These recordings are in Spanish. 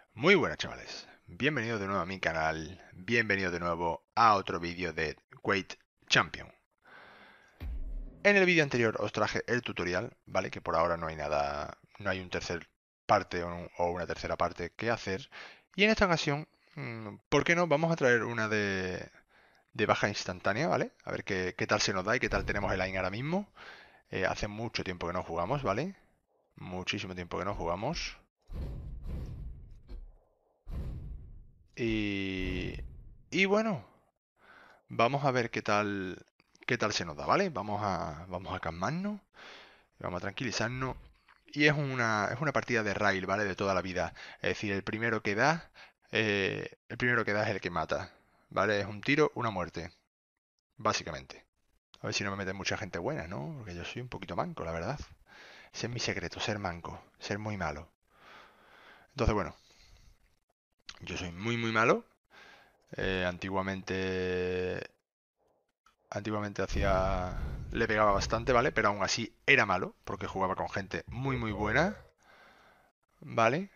Muy buenas chavales, bienvenidos de nuevo a mi canal, bienvenidos de nuevo a otro vídeo de Quake Champion. En el vídeo anterior os traje el tutorial, ¿vale? Que por ahora no hay nada, no hay un tercer parte o una tercera parte que hacer. Y en esta ocasión, ¿por qué no? Vamos a traer una de baja instantánea, ¿vale? A ver qué tal se nos da y qué tal tenemos el aim ahora mismo. Hace mucho tiempo que no jugamos, ¿vale? Muchísimo tiempo que no jugamos. Y, y bueno, vamos a ver qué tal se nos da, ¿vale? Vamos a calmarnos, vamos a tranquilizarnos. Y es una partida de rail, ¿vale? De toda la vida. Es decir, el primero que da es el que mata, ¿vale? Es un tiro, una muerte, básicamente. A ver si no me meten mucha gente buena, ¿no? Porque yo soy un poquito manco, la verdad. Ese es mi secreto, ser manco, ser muy malo. Entonces, bueno, yo soy muy, muy malo. Antiguamente le pegaba bastante, ¿vale? Pero aún así era malo, porque jugaba con gente muy muy buena, ¿vale?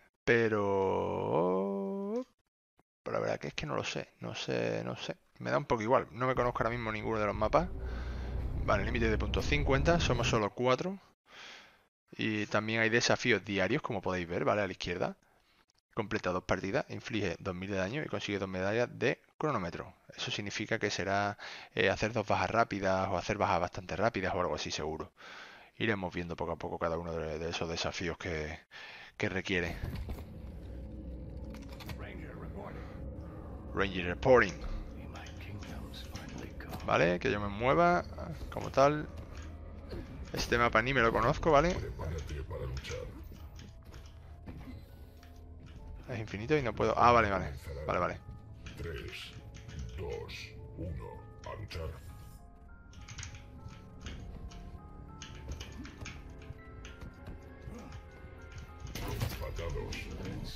Pero la verdad que es que no lo sé, no sé. Me da un poco igual, no me conozco ahora mismo ninguno de los mapas. Vale, límite de puntos 50, somos solo 4. Y también hay desafíos diarios, como podéis ver, ¿vale? A la izquierda. Completa 2 partidas, inflige 2000 de daño y consigue 2 medallas de cronómetro. Eso significa que será hacer 2 bajas rápidas o hacer bajas bastante rápidas o algo así seguro. Iremos viendo poco a poco cada uno de esos desafíos que requiere. Ranger Reporting. Vale, que yo me mueva como tal. Este mapa ni me lo conozco, ¿vale? Es infinito y no puedo... Ah, vale, vale. Vale, vale. 3, 2, 1, a luchar. Empatados.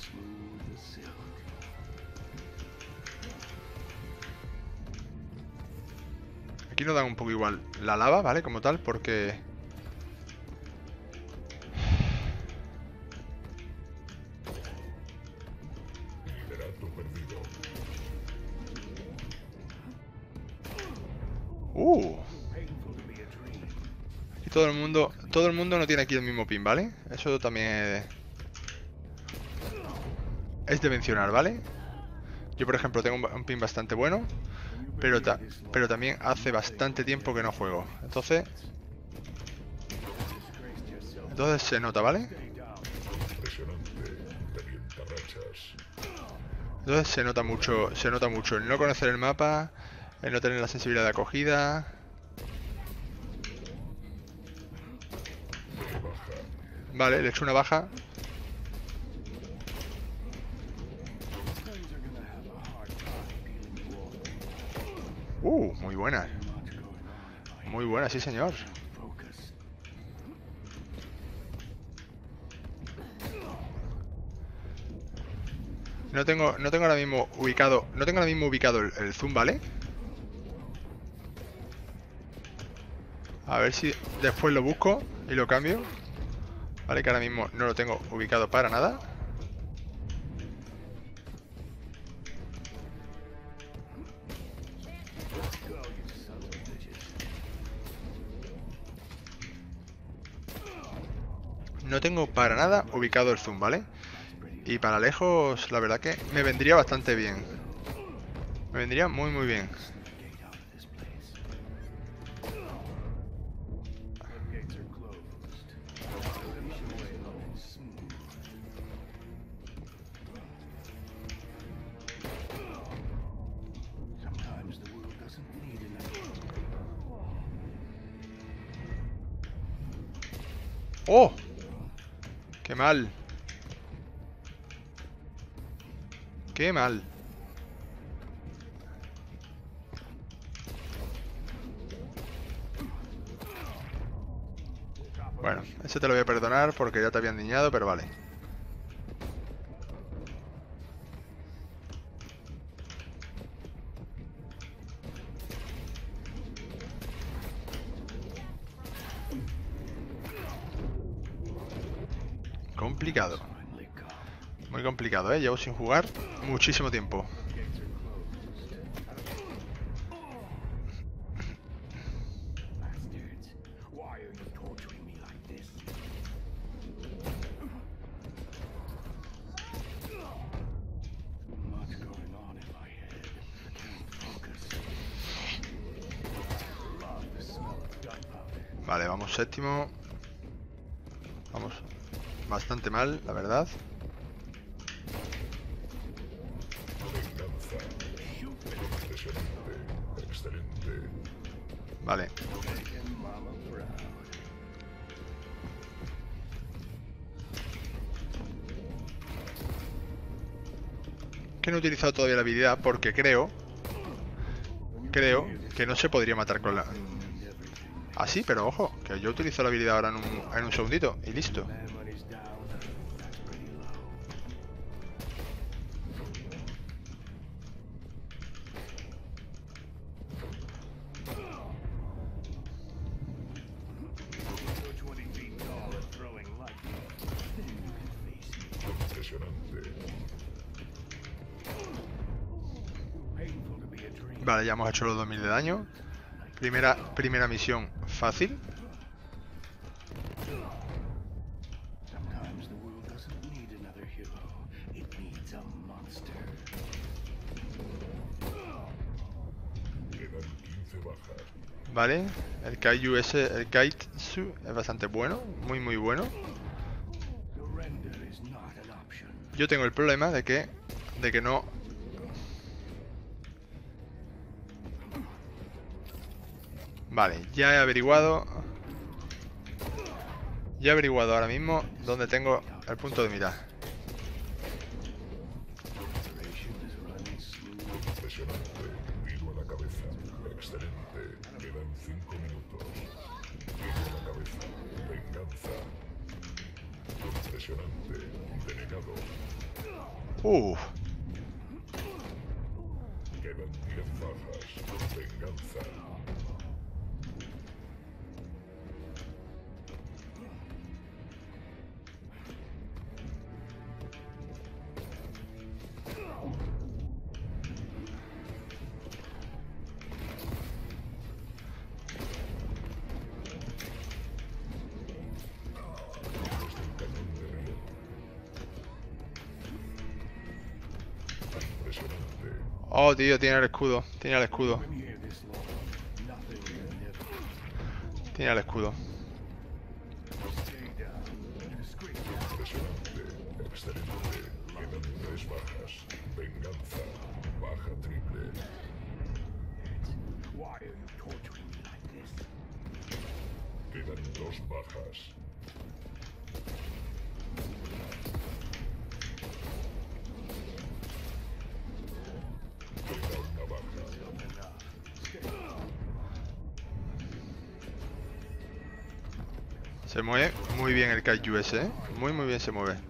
Aquí nos dan un poco igual la lava, ¿vale? Como tal, porque... Liderato perdido. Y todo el mundo no tiene aquí el mismo pin, ¿vale? Eso también es de mencionar, ¿vale? Yo, por ejemplo, tengo un pin bastante bueno, pero también hace bastante tiempo que no juego. Entonces se nota, ¿vale? Impresionante. Revienta rachas. Entonces se nota mucho el no conocer el mapa, el no tener la sensibilidad de acogida. Baja. Vale, le he hecho una baja. Muy buena. Muy buena, sí señor. No tengo ahora mismo ubicado el zoom, ¿vale? A ver si después lo busco y lo cambio. Vale, que ahora mismo no lo tengo ubicado para nada. No tengo para nada ubicado el zoom, ¿vale? Y para lejos, la verdad que me vendría bastante bien. Me vendría muy, muy bien. ¡Oh! ¡Qué mal! ¡Qué mal! Bueno, ese te lo voy a perdonar porque ya te habían niñado, pero vale. Complicado. Muy complicado, ¿eh? Llevo sin jugar muchísimo tiempo. Vale, vamos séptimo. Vamos bastante mal, la verdad. Vale. Que no he utilizado todavía la habilidad porque creo que no se podría matar con la... Ah, sí, pero ojo, que yo utilizo la habilidad ahora en un segundito y listo. Vale, ya hemos hecho los 2000 de daño. Primera misión fácil. Vale, el Kaitsu es bastante bueno, muy bueno. Yo tengo el problema de que no... Vale, ya he averiguado ahora mismo dónde tengo el punto de mira. Quedan 10 bajas. Venganza. Oh, tío, tiene el escudo. Tiene el escudo. Tiene el escudo. Excelente. Quedan 3 bajas. Venganza. Baja triple. Quedan 2 bajas. Queda una baja. Se mueve muy bien el Kaiju ese, ¿eh? Muy bien se mueve.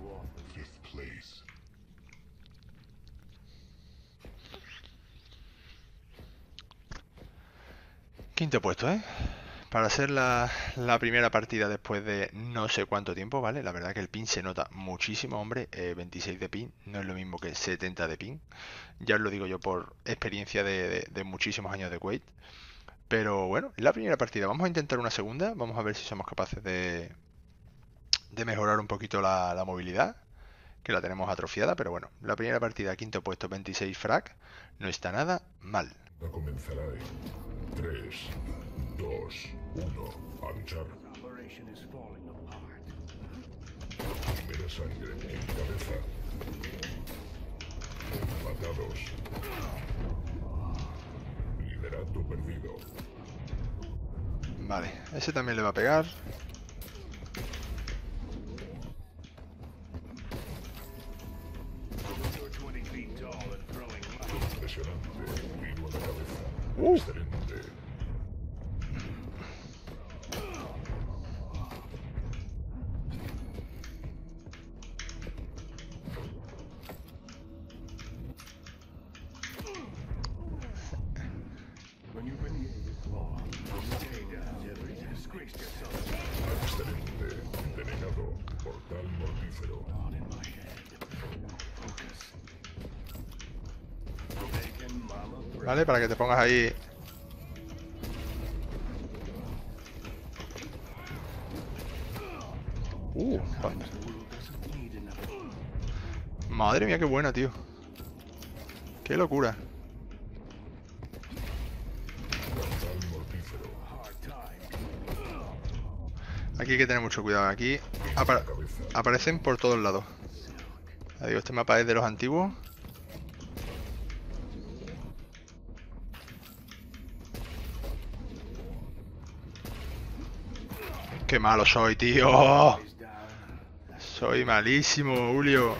Quinto puesto, ¿eh? Para ser la primera partida después de no sé cuánto tiempo, ¿vale? La verdad que el ping se nota muchísimo, hombre. 26 de ping no es lo mismo que 70 de ping. Ya os lo digo yo por experiencia de muchísimos años de Quake. Pero bueno, la primera partida. Vamos a intentar una segunda. Vamos a ver si somos capaces de mejorar un poquito la movilidad, que la tenemos atrofiada. Pero bueno, la primera partida, quinto puesto, 26 frag. No está nada mal. Comenzará en 3, 2, 1. A luchar. Primera sangre en cabeza. Matados. Liderato perdido. Vale, ese también le va a pegar. Impresionante. Tiro a la cabeza. Excelente. Excelente. Denegado. Portal mortífero. ¿vale? Para que te pongas ahí. Joder. Madre mía, qué buena, tío. Qué locura. Aquí hay que tener mucho cuidado. Aquí aparecen por todos lados. Ya digo, este mapa es de los antiguos. Qué malo soy, tío. Soy malísimo, Julio.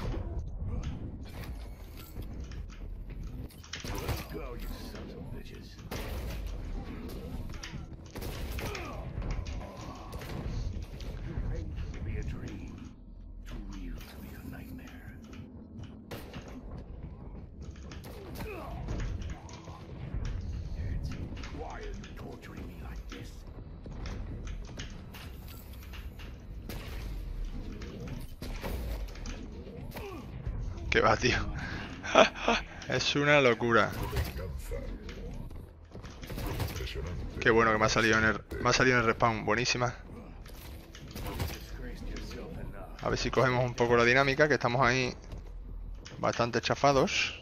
¿Qué va, tío? Es una locura. Qué bueno que me ha salido en el respawn. Buenísima. A ver si cogemos un poco la dinámica, que estamos ahí bastante chafados.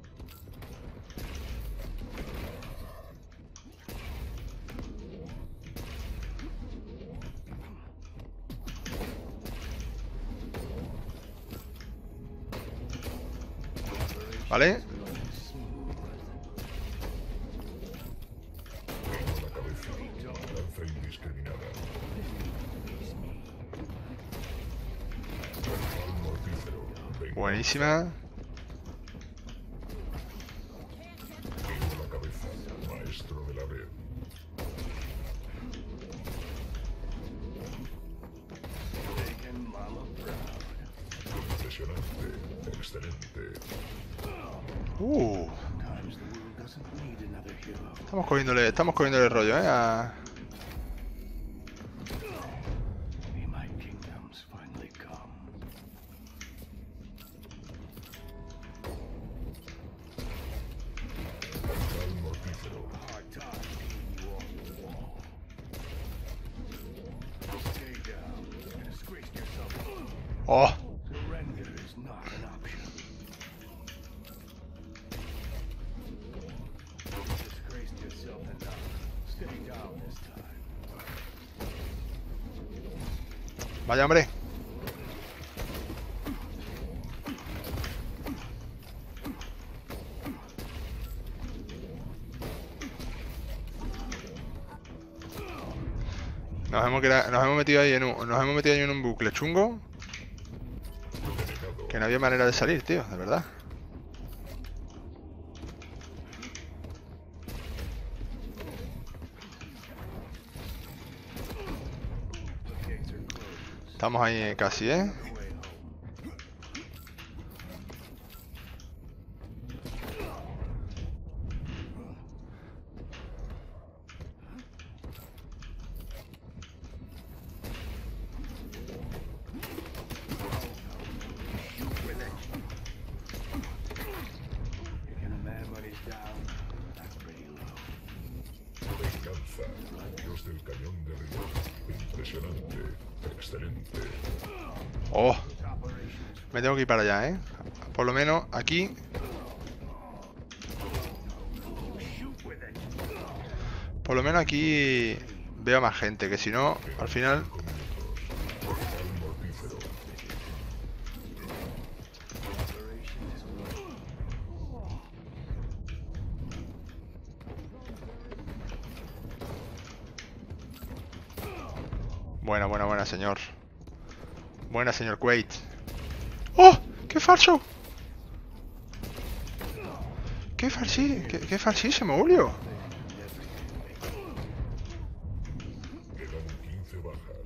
¿Vale? Buenísima. Maestro de la red. Impresionante, excelente. Estamos cogiéndole el rollo, Oh. Vaya, hombre. Nos hemos metido ahí en un bucle chungo. Que no había manera de salir, tío, de verdad. Estamos ahí casi, ¿eh? Dios del cañón de río. Impresionante, excelente. Oh. Me tengo que ir para allá, ¿eh? Por lo menos aquí. Por lo menos aquí veo a más gente, que si no, al final. Buena, señor. Buena, señor Quaid. ¡Oh! ¡Qué falso! ¡Qué falsísimo, Julio! Quedan 15 bajas.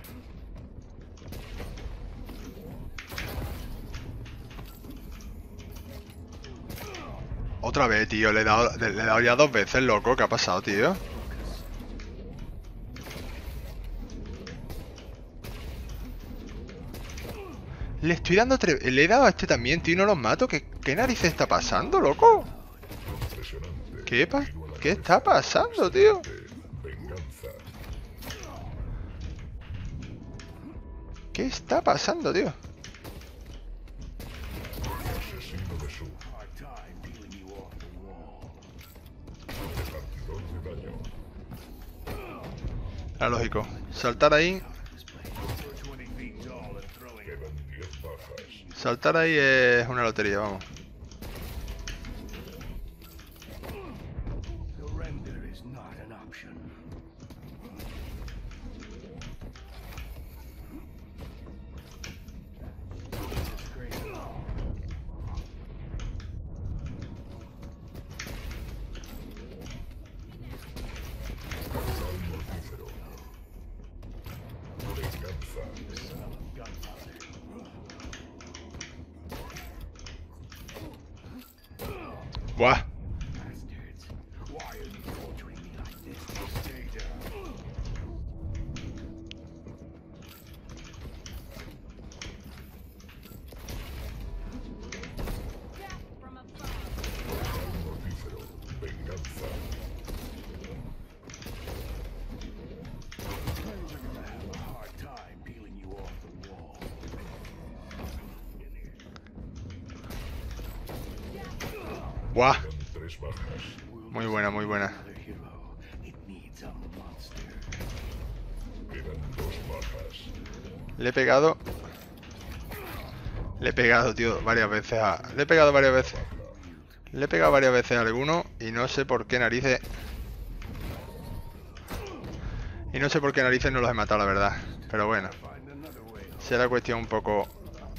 Otra vez, tío. Le he dado ya 2 veces, loco. ¿Qué ha pasado, tío? Le estoy dando 3... Le he dado a este también, tío, y no los mato. ¿Qué narices está pasando, loco? Impresionante. ¿Qué está pasando, tío? Venganza. ¿Qué está pasando, tío? Asesino de su. Repartidor de daño. Era lógico. Saltar ahí. Quedan 10 bajas. Saltar ahí es una lotería, vamos. Mortífero. Venganza. ¡Buah! Mortífero. Venganza. ¡Buah! Quedan 3 bajas. Muy buena, muy buena. Quedan 2 bajas. Le he pegado. Le he pegado, tío, varias veces a... Le he pegado varias veces. Le he pegado varias veces a alguno y no sé por qué narices... Y no sé por qué narices no los he matado, la verdad. Pero bueno. Será cuestión un poco...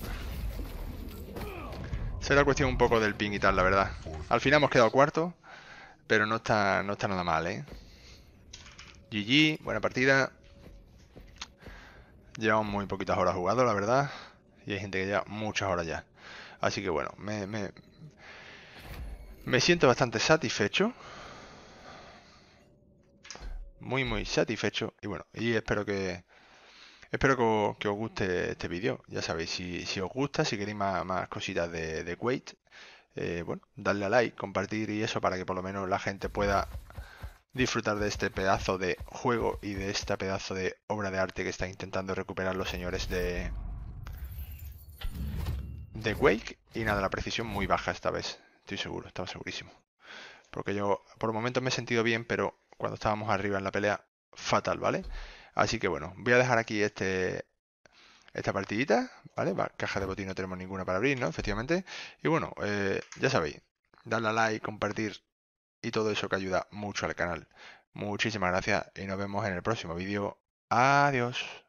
Será cuestión un poco del ping y tal, la verdad. Al final hemos quedado cuarto, pero no está nada mal, ¿eh? GG, buena partida. Llevamos muy poquitas horas jugando, la verdad. Y hay gente que lleva muchas horas ya. Así que bueno, me siento bastante satisfecho. Muy, muy satisfecho. Y bueno, y espero que os guste este vídeo. Ya sabéis, si os gusta, si queréis más cositas de Quake, bueno, darle a like, compartir y eso para que por lo menos la gente pueda disfrutar de este pedazo de juego y de esta pedazo de obra de arte que están intentando recuperar los señores de Quake. Y nada, la precisión muy baja esta vez. Estoy seguro, estaba segurísimo. Porque yo por momentos me he sentido bien, pero cuando estábamos arriba en la pelea, fatal, ¿vale? Así que bueno, voy a dejar aquí esta partidita, ¿vale? Caja de botín no tenemos ninguna para abrir, ¿no? Efectivamente. Y bueno, ya sabéis, darle a like, compartir y todo eso que ayuda mucho al canal. Muchísimas gracias y nos vemos en el próximo vídeo. Adiós.